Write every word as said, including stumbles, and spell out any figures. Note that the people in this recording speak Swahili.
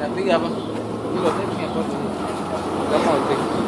piga hapa. Hilo tena ni hapo. Kama utek.